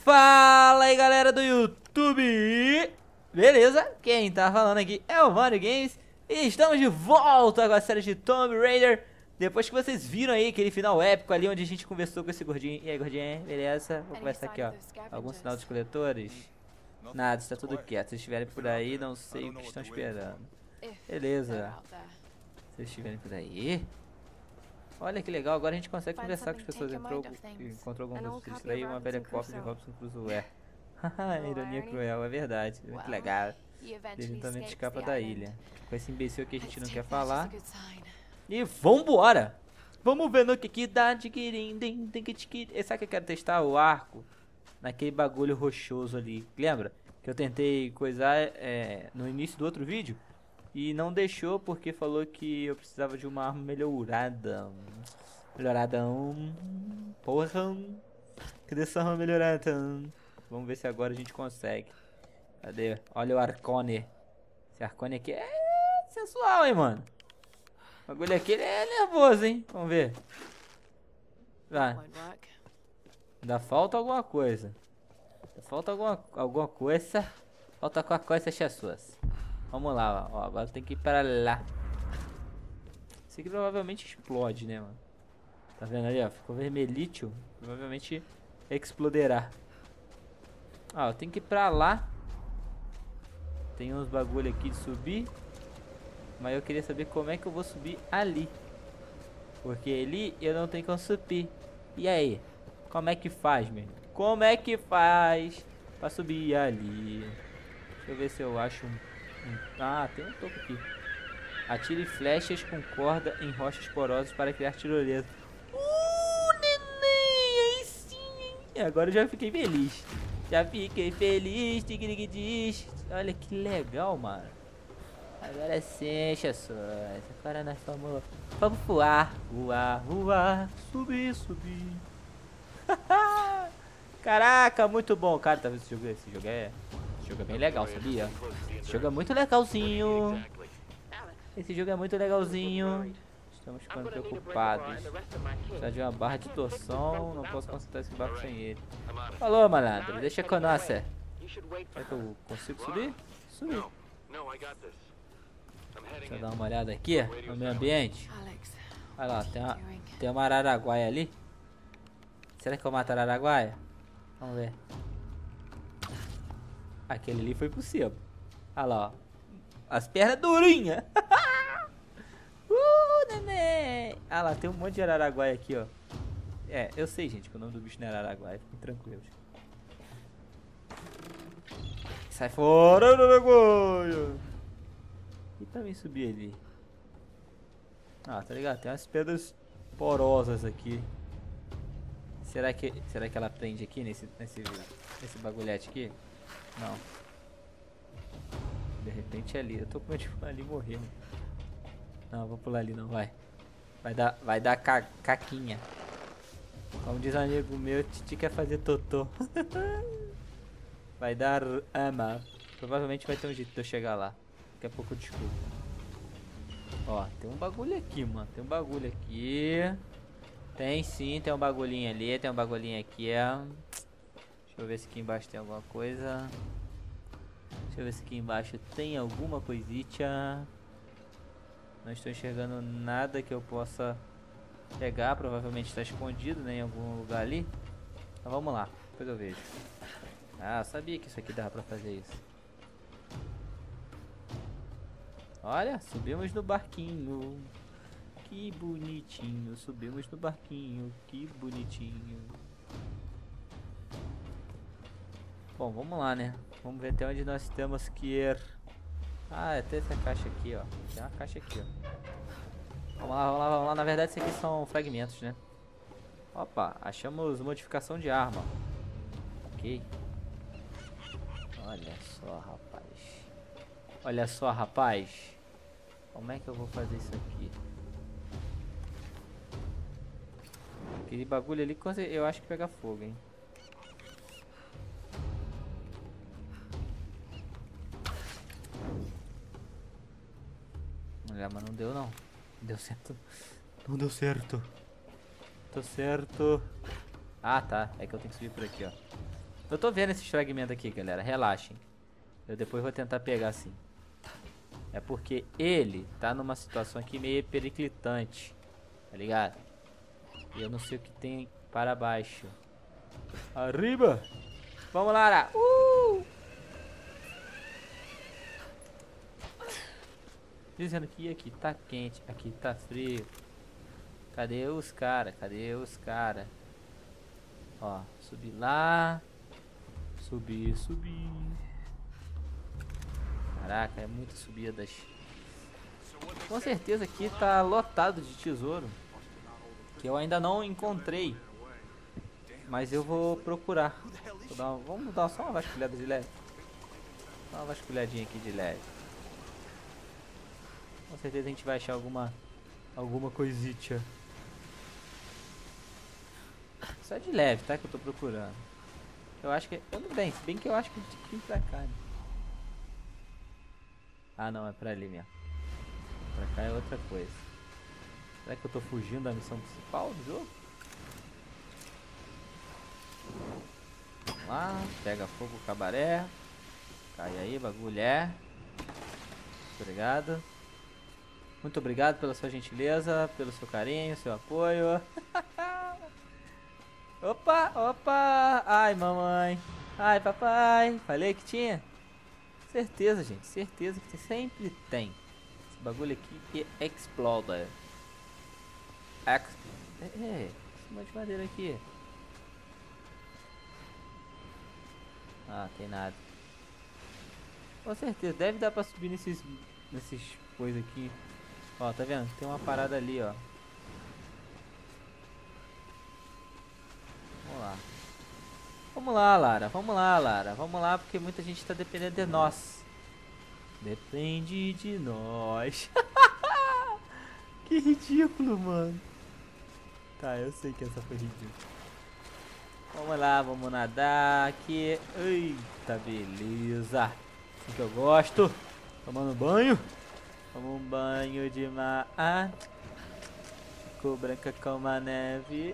Fala aí, galera do YouTube! Beleza? Quem tá falando aqui é o Mario Games e estamos de volta com a série de Tomb Raider. Depois que vocês viram aí aquele final épico ali onde a gente conversou com esse gordinho. E aí, gordinho, beleza? Vou conversar aqui, ó. Algum sinal dos coletores? Nada, está tudo quieto. Se estiverem por aí, não sei o que estão esperando. Beleza. Se estiverem por aí... Olha que legal, agora a gente consegue conversar com as pessoas. Encontrou algum registro aí, uma velha cópia de Robinson Crusoe. Haha, ironia cruel, é verdade. Muito legal. Ele eventualmente escapa da ilha. Com esse imbecil que a gente não quer falar. E vambora! Vamos ver no que dá. Sabe que eu quero testar? O arco naquele bagulho rochoso ali. Lembra? Que eu tentei coisar no início do outro vídeo. E não deixou porque falou que eu precisava de uma arma melhorada. Porra. Cadê essa arma melhorada? Vamos ver se agora a gente consegue. Cadê? Olha o Arcone. Esse Arcone aqui é sensual, hein, mano. O bagulho aqui ele é nervoso, hein. Vamos ver. Vai. Ainda falta alguma coisa. Falta alguma coisa. Falta alguma coisa, suas. Vamos lá, ó. Agora tem que ir para lá. Isso aqui provavelmente explode, né, mano? Tá vendo ali, ó? Ficou vermelhito. Provavelmente exploderá. Ó, eu tenho que ir pra lá. Tem uns bagulho aqui de subir. Mas eu queria saber como é que eu vou subir ali. Porque ali eu não tenho como subir. E aí? Como é que faz, meu? Como é que faz pra subir ali? Deixa eu ver se eu acho Ah, tem um topo aqui. Atire flechas com corda em rochas porosas para criar tirolesa. Neném, aí sim, hein? Agora eu já fiquei feliz. Já fiquei feliz, tigre-diz. Olha que legal, mano. Agora sim, Jesus. Agora nós vamos voar, voar, voar. Subir, subir. Caraca, muito bom. Cara, tá vendo esse jogo? Esse jogo é bem legal, sabia? Esse jogo é muito legalzinho. Esse jogo é muito legalzinho. Estamos ficando preocupados. Precisa de uma barra de torção. Não posso consertar esse barco sem ele. Falou, malandro. Deixa com nós. Será que eu consigo subir? Subir. Deixa eu dar uma olhada aqui no meio ambiente. Olha lá, tem uma araraguaia ali. Será que eu mato a araraguaia? Vamos ver. Aquele ali foi por cima. Olha lá, ó. As pernas durinhas. Neném. Ah lá, tem um monte de araraguaia aqui, ó. É, eu sei, gente, que o nome do bicho não é araraguaia. Fiquem tranquilos. Sai fora, araraguaia. E também subir ali. Ah, tá ligado? Tem umas pedras porosas aqui. Será que ela prende aqui nesse bagulhete aqui? Não. De repente ali. Eu tô com medo de pular ali e morrer. Não, vou pular ali não, vai. Vai dar caquinha. Como diz um amigo meu, Titi quer fazer totô. Vai dar ama. Provavelmente vai ter um jeito de eu chegar lá. Daqui a pouco eu descubro. Ó, tem um bagulho aqui, mano. Tem um bagulho aqui. Tem sim, tem um bagulhinho ali. Tem um bagulhinho aqui, ó. Deixa eu ver se aqui embaixo tem alguma coisa. Deixa eu ver se aqui embaixo tem alguma coisita. Não estou enxergando nada que eu possa pegar. Provavelmente está escondido, né, em algum lugar ali. Então vamos lá, depois eu vejo. Ah, eu sabia que isso aqui dava pra fazer isso. Olha, subimos no barquinho. Que bonitinho. Subimos no barquinho. Que bonitinho. Bom, vamos lá, né? Vamos ver até onde nós temos que ir. Ah, até essa caixa aqui, ó. Tem uma caixa aqui, ó. Vamos lá, vamos lá, vamos lá. Na verdade, isso aqui são fragmentos, né? Opa, achamos modificação de arma. Ok. Olha só, rapaz. Olha só, rapaz. Como é que eu vou fazer isso aqui? Aquele bagulho ali, eu acho que pega fogo, hein? Mas não deu, não. Deu certo. Não deu certo. Tô certo. Ah, tá. É que eu tenho que subir por aqui, ó. Eu tô vendo esses fragmentos aqui, galera. Relaxem. Eu depois vou tentar pegar assim. É porque ele tá numa situação aqui meio periclitante. Tá ligado? E eu não sei o que tem para baixo. Arriba! Vamos lá, Lara! Dizendo que aqui tá quente, aqui tá frio. Cadê os cara? Cadê os cara? Ó, subir lá. Subir, subir. Caraca, é muita subidas. Com certeza aqui tá lotado de tesouro. Que eu ainda não encontrei. Mas eu vou procurar. Vamos dar só uma vasculhada de leve. Só uma vasculhadinha aqui de leve. Com certeza a gente vai achar alguma coisita. Só de leve, tá? Que eu tô procurando. Eu acho que... se bem que eu acho que a gente tem que vir pra cá, né? Ah, não, é pra ali mesmo. Pra cá é outra coisa. Será que eu tô fugindo da missão principal do jogo? Vamos lá, pega fogo o cabaré. Cai aí, bagulhé. Obrigado. Muito obrigado pela sua gentileza, pelo seu carinho, seu apoio. Opa, opa. Ai, mamãe. Ai, papai. Falei que tinha? Certeza, gente. Certeza que sempre tem. Esse bagulho aqui é Exploder. Esse monte de madeira aqui. Ah, tem nada. Com certeza. Deve dar pra subir nesses coisas aqui. Ó, tá vendo? Tem uma parada ali, ó. Vamos lá. Vamos lá, Lara. Vamos lá, Lara. Vamos lá, porque muita gente tá dependendo de nós. Depende de nós. Que ridículo, mano. Tá, eu sei que essa foi ridícula. Vamos lá, vamos nadar aqui. Eita, beleza. Assim que eu gosto. Tomando banho. Toma um banho de mar. Ficou branca como a neve.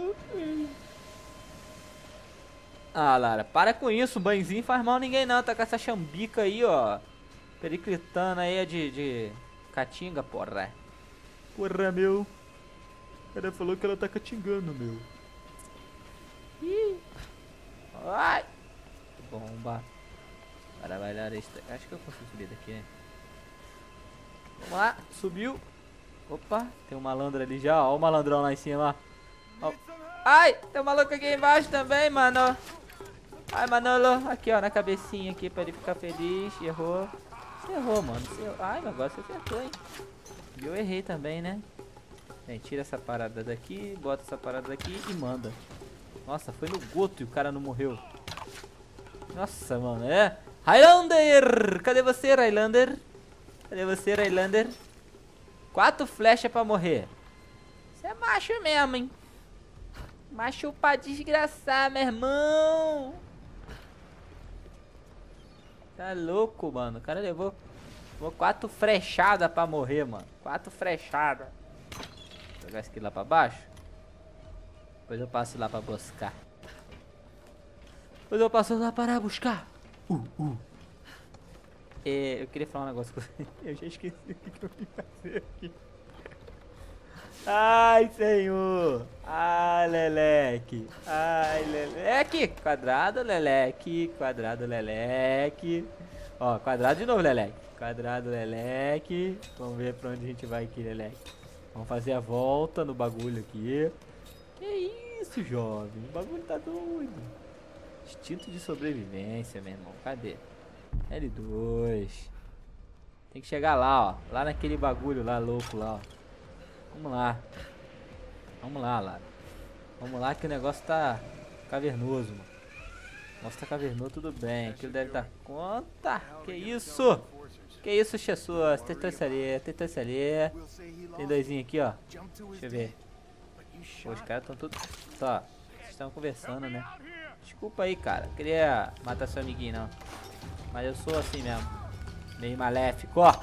Ah, Lara, para com isso. Um banhozinho faz mal a ninguém não. Tá com essa chambica aí, ó. Periclitando aí de caatinga, porra. Porra, meu. O cara falou que ela tá catingando, meu. Ih. Ai. Bomba. Para bailar esta. Acho que eu consigo subir daqui, né? Vamos lá, subiu. Opa, tem um malandro ali já, ó o malandrão lá em cima, ó. Ai, tem um maluco aqui embaixo também, mano. Ai, Manolo, aqui ó, na cabecinha aqui pra ele ficar feliz. Errou. Você errou, mano. Ai, mas agora você acertou, hein. E eu errei também, né. Bem, tira essa parada daqui, bota essa parada daqui e manda. Nossa, foi no goto e o cara não morreu. Nossa, mano, é. Highlander! Cadê você, Highlander? Cadê você, Highlander? 4 flechas pra morrer. Você é macho mesmo, hein? Macho pra desgraçar, meu irmão. Tá louco, mano. O cara levou 4 flechadas pra morrer, mano. 4 flechadas. Vou jogar isso aqui lá pra baixo. Depois eu passo lá pra buscar. Depois eu passo lá para buscar. Eu queria falar um negócio com você. Eu já esqueci o que eu vim fazer aqui. Ai, senhor. Ai, Leleque. Ai, Leleque. Quadrado, Leleque. Quadrado, Leleque. Ó, quadrado de novo, Leleque. Quadrado, Leleque. Vamos ver pra onde a gente vai aqui, Leleque. Vamos fazer a volta no bagulho aqui. Que isso, jovem. O bagulho tá doido. Instinto de sobrevivência, meu irmão. Cadê? L2. Tem que chegar lá, ó. Lá naquele bagulho lá, louco lá, ó. Vamos lá. Vamos lá, Lara. Vamos lá que o negócio tá cavernoso, mano. O negócio tá cavernoso, tudo bem. Aquilo deve dar conta. Que isso? Que isso, Jesus? Tentância ali, tentância ali. Tem doisinho aqui, ó. Deixa eu ver. Pô, os caras estão tudo... Tá, vocês estão conversando, né? Desculpa aí, cara. Queria matar seu amiguinho, não. Mas eu sou assim mesmo. Meio maléfico, ó.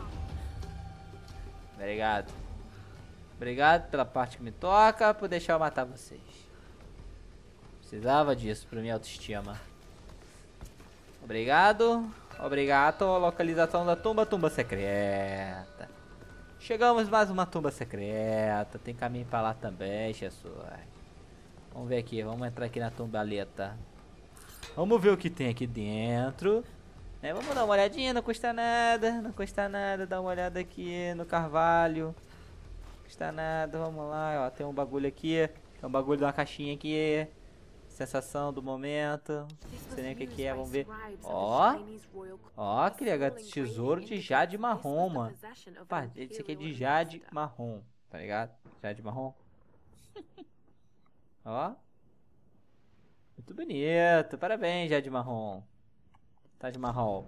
Obrigado. Obrigado pela parte que me toca, por deixar eu matar vocês. Precisava disso pra minha autoestima. Obrigado. Obrigado. Localização da tumba. Tumba secreta. Chegamos mais uma tumba secreta. Tem caminho pra lá também, Jesus. Vamos ver aqui. Vamos entrar aqui na tumbaleta. Vamos ver o que tem aqui dentro. Vamos dar uma olhadinha. Não custa nada. Não custa nada. Dá uma olhada aqui no carvalho. Não custa nada. Vamos lá. Ó, tem um bagulho aqui. Tem um bagulho de uma caixinha aqui. Sensação do momento. Não sei nem o que é, vamos ver. Ó. Ó, aquele tesouro de jade marrom, mano. Opa, esse aqui é de jade marrom, tá ligado? Jade marrom. Ó. Muito bonito. Parabéns, jade marrom. Taj Mahal.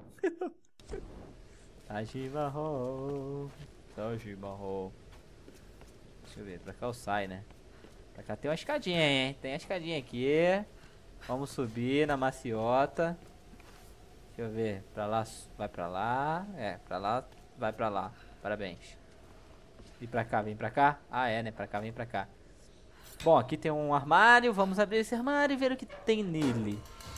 Taj Mahal. Taj Mahal. Deixa eu ver, pra cá eu saio, né? Pra cá tem uma escadinha, hein? Tem a escadinha aqui. Vamos subir na maciota. Deixa eu ver. Pra lá, vai pra lá. É, pra lá, vai pra lá. Parabéns. E pra cá, vem pra cá? Ah, é, né? Pra cá, vem pra cá. Bom, aqui tem um armário. Vamos abrir esse armário e ver o que tem nele.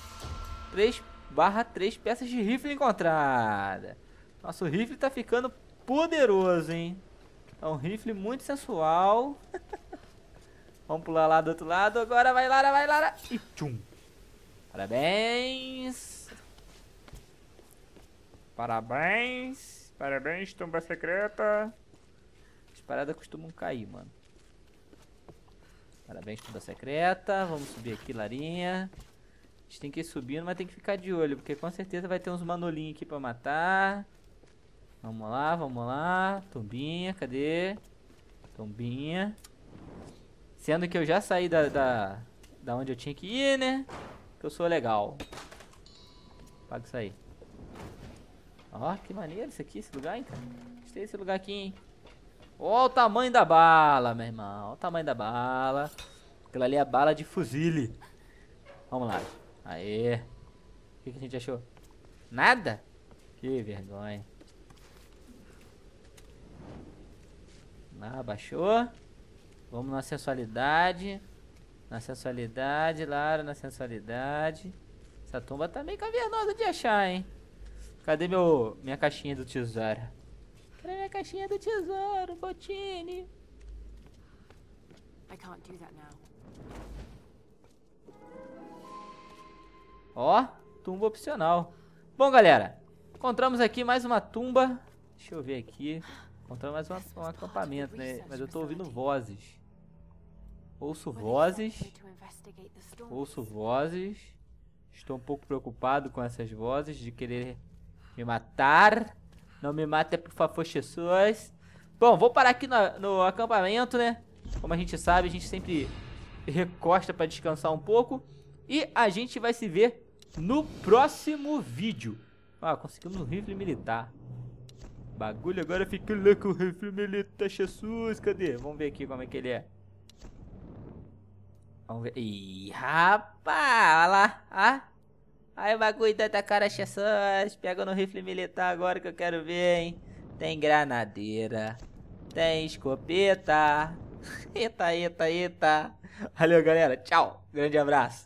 3/3 peças de rifle encontrada. Nosso rifle tá ficando poderoso, hein? É um rifle muito sensual. Vamos pular lá do outro lado. Agora vai, Lara, vai, Lara. E tchum. Parabéns. Parabéns. Parabéns, tumba secreta. As paradas costumam cair, mano. Parabéns, tumba secreta. Vamos subir aqui, Larinha. A gente tem que ir subindo, mas tem que ficar de olho, porque com certeza vai ter uns manolinhos aqui pra matar. Vamos lá, vamos lá. Tumbinha, cadê? Tumbinha. Sendo que eu já saí da onde eu tinha que ir, né? Que eu sou legal. Paga isso aí. Ó, que maneiro isso aqui, esse lugar, hein, cara. Gostei desse lugar aqui, hein. Ó o tamanho da bala, meu irmão. Ó o tamanho da bala. Aquela ali é a bala de fuzile. Vamos lá. Aê. O que a gente achou? Nada? Que vergonha. Lá, baixou. Vamos na sensualidade. Na sensualidade, Lara, na sensualidade. Essa tumba tá meio cavernosa de achar, hein? Cadê minha caixinha do tesouro? Cadê minha caixinha do tesouro, Botini? Ó, tumba opcional. Bom, galera, encontramos aqui mais uma tumba. Deixa eu ver aqui. Encontramos mais um acampamento, né? Mas eu tô ouvindo vozes. Ouço vozes. Ouço vozes. Estou um pouco preocupado com essas vozes de querer me matar. Não me mate, por favor, Jesus. Bom, vou parar aqui no acampamento, né? Como a gente sabe, a gente sempre recosta para descansar um pouco. E a gente vai se ver no próximo vídeo. Ah, conseguimos um rifle militar. Bagulho agora fica louco, o rifle militar, Jesus. Cadê? Vamos ver aqui como é que ele é. Vamos ver. Ih, rapaz, olha lá. Ah. Aí o bagulho da cara, Jesus. Pega no rifle militar agora que eu quero ver, hein. Tem granadeira. Tem escopeta. Eita, eita, eita. Valeu, galera. Tchau. Grande abraço.